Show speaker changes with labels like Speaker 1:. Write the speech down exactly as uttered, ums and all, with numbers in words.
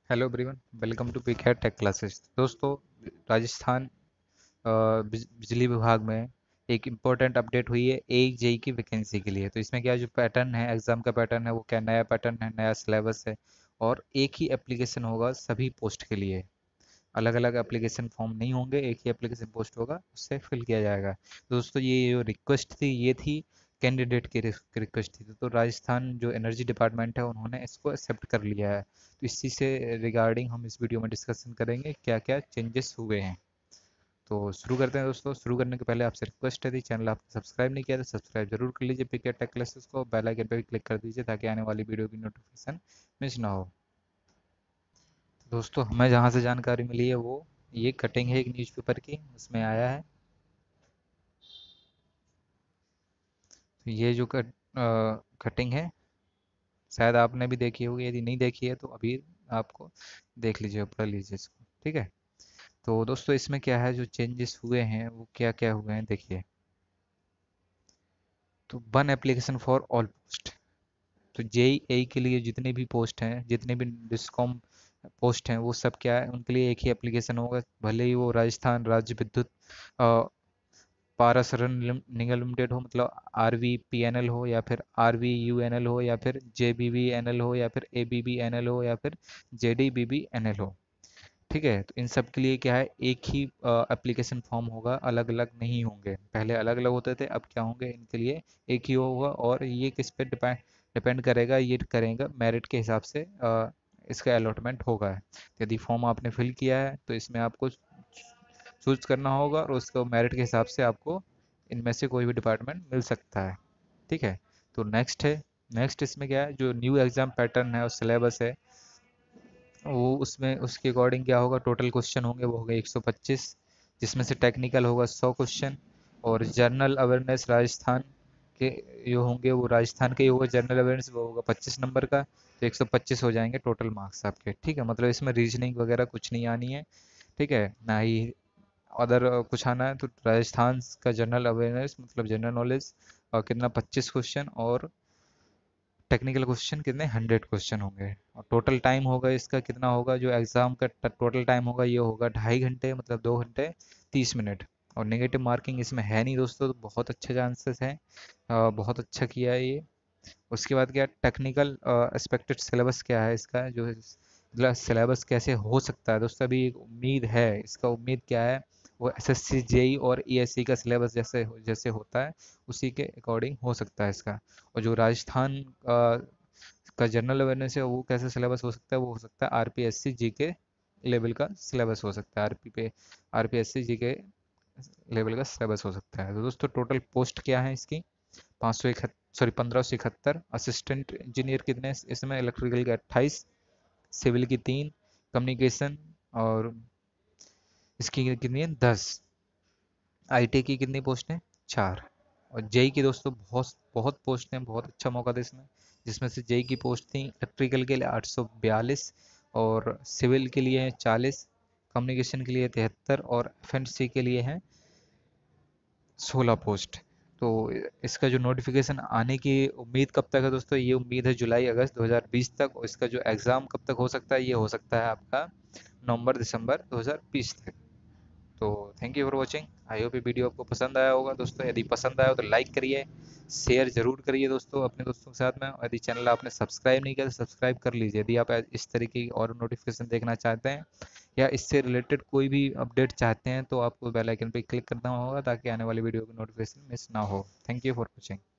Speaker 1: Hello everyone, welcome to PK tech classes. दोस्तों, राजस्थान अ, बिज- बिजली विभाग में एक इम्पोर्टेंट अपडेट हुई है एक जेई की वैकेंसी के लिए। तो इसमें क्या है, जो पैटर्न है एग्जाम का पैटर्न है वो क्या नया पैटर्न है, नया सिलेबस है और एक ही एप्लीकेशन होगा सभी पोस्ट के लिए। अलग अलग एप्लीकेशन फॉर्म नहीं होंगे, एक ही एप्लीकेशन पोस्ट होगा, उससे फिल किया जाएगा। तो दोस्तों, ये जो रिक्वेस्ट थी ये थी कैंडिडेट की रिक्वेस्ट थी। तो राजस्थान जो एनर्जी डिपार्टमेंट है उन्होंने इसको एक्सेप्ट कर लिया है। तो इसी से रिगार्डिंग हम इस वीडियो में डिस्कशन करेंगे क्या क्या चेंजेस हुए हैं। तो शुरू करते हैं दोस्तों। शुरू करने के पहले आपसे रिक्वेस्ट है, यदि चैनल आपने सब्सक्राइब नहीं किया तो सब्सक्राइब जरूर कर लीजिए पीके टेक क्लासेस को, बेल आइकन पर भी क्लिक कर दीजिए ताकि आने वाली वीडियो की नोटिफिकेशन मिस ना हो। दोस्तों, हमें जहाँ से जानकारी मिली है वो ये कटिंग है एक न्यूज़पेपर की, उसमें आया है। तो ये जो कट कटिंग है शायद आपने भी देखी होगी, यदि नहीं देखी है तो अभी आपको देख लीजिए, पढ़ लीजिए इसको, ठीक है। तो दोस्तों, इसमें क्या है, जो चेंजेस हुए हैं वो क्या क्या हुए हैं देखिए। तो one application for all post. तो जेई ए के लिए जितने भी पोस्ट हैं, जितने भी डिस्कॉम पोस्ट हैं, वो सब क्या है, उनके लिए एक ही एप्लीकेशन होगा। भले ही वो राजस्थान राज्य विद्युत पारासरण लिम- निगम लिमिटेड हो, मतलब R V P N L हो, या फिर R V U N L हो, या फिर J B B N L हो, या फिर A B B N L हो, या फिर J D B B N L हो। ठीक है, तो इन सब के लिए क्या है, एक ही एप्लीकेशन फॉर्म होगा, अलग अलग नहीं होंगे। पहले अलग अलग होते थे, अब क्या होंगे, इनके लिए एक ही होगा। और ये किस पे डिपेंड डिपेंड करेगा, ये करेगा मेरिट के हिसाब से अ, इसका अलॉटमेंट होगा। यदि फॉर्म आपने फिल किया है तो इसमें आपको चूज करना होगा और उसको मेरिट के हिसाब से आपको इनमें से कोई भी डिपार्टमेंट मिल सकता है। ठीक है। तो नेक्स्ट है, नेक्स्ट इसमें क्या है, जो न्यू एग्जाम पैटर्न है और सिलेबस है वो उसमें उसके अकॉर्डिंग क्या होगा, टोटल क्वेश्चन होंगे वो होंगे एक सौ पच्चीस, जिसमें से टेक्निकल होगा सौ क्वेश्चन और जनरल अवेयरनेस राजस्थान के जो होंगे वो राजस्थान के ही होगा। जनरल अवेयरनेस वो होगा पच्चीस नंबर का, तो एक सौ पच्चीस हो जाएंगे टोटल मार्क्स आपके। ठीक है, मतलब इसमें रीजनिंग वगैरह कुछ नहीं आनी है। ठीक है ना ही अदर कुछ आना है। तो राजस्थान का जनरल अवेयरनेस मतलब जनरल नॉलेज और कितना पच्चीस क्वेश्चन, और टेक्निकल क्वेश्चन कितने हंड्रेड क्वेश्चन होंगे। और टोटल टाइम होगा इसका कितना होगा, जो एग्ज़ाम का टोटल टाइम होगा ये होगा ढाई घंटे, मतलब दो घंटे तीस मिनट। और नेगेटिव मार्किंग इसमें है नहीं दोस्तों, तो बहुत अच्छे चांसेस हैं। अ, बहुत अच्छा किया है ये। उसके बाद क्या, टेक्निकल एक्सपेक्टेड सिलेबस क्या है इसका, जो मतलब सिलेबस कैसे हो सकता है दोस्तों, अभी एक उम्मीद है। इसका उम्मीद क्या है, वो एस एस सी जे ई और ई एस सी का सिलेबस जैसे जैसे होता है उसी के अकॉर्डिंग हो सकता है इसका। और जो राजस्थान अ, का जनरल अवेयरनेस है वो कैसे सिलेबस हो सकता है, वो हो सकता है R P S C G के लेवल का सिलेबस हो सकता है। आरपी पे R P S C G के लेवल का सिलेबस हो सकता है। तो दोस्तों, टोटल पोस्ट क्या है इसकी, पाँच सौ इकहत्तर, सॉरी पंद्रह सौ इकहत्तर। असिस्टेंट इंजीनियर कितने हैं इसमें, इलेक्ट्रिकल के अट्ठाईस, सिविल की तीन, कम्युनिकेशन और इसकी कितनी है दस, आईटी की कितनी पोस्ट है चार। और जेई की दोस्तों बहुत बहुत पोस्ट हैं, बहुत अच्छा मौका था इसमें। जिसमें से जेई की पोस्ट थी इलेक्ट्रिकल के लिए आठ सौ बयालीस, और सिविल के लिए हैं चालीस, कम्युनिकेशन के लिए तिहत्तर और एफ के लिए हैं सोलह पोस्ट। तो इसका जो नोटिफिकेशन आने की उम्मीद कब तक है दोस्तों, ये उम्मीद है जुलाई अगस्त दो हज़ार बीस तक। और इसका जो एग्ज़ाम कब तक हो सकता है, ये हो सकता है आपका नवंबर दिसंबर दो हज़ार बीस तक। तो thank you for watching. I hope ये वीडियो आपको पसंद आया होगा दोस्तों। यदि पसंद आया हो तो लाइक करिए, शेयर जरूर करिए दोस्तों अपने दोस्तों के साथ में। और यदि चैनल आपने सब्सक्राइब नहीं किया तो सब्सक्राइब कर लीजिए, यदि आप इस तरीके की और नोटिफिकेशन देखना चाहते हैं या इससे रिलेटेड कोई भी अपडेट चाहते हैं तो आपको बेल आइकन पर क्लिक करना होगा ताकि आने वाली वीडियो की नोटिफिकेशन मिस ना हो। Thank you for watching.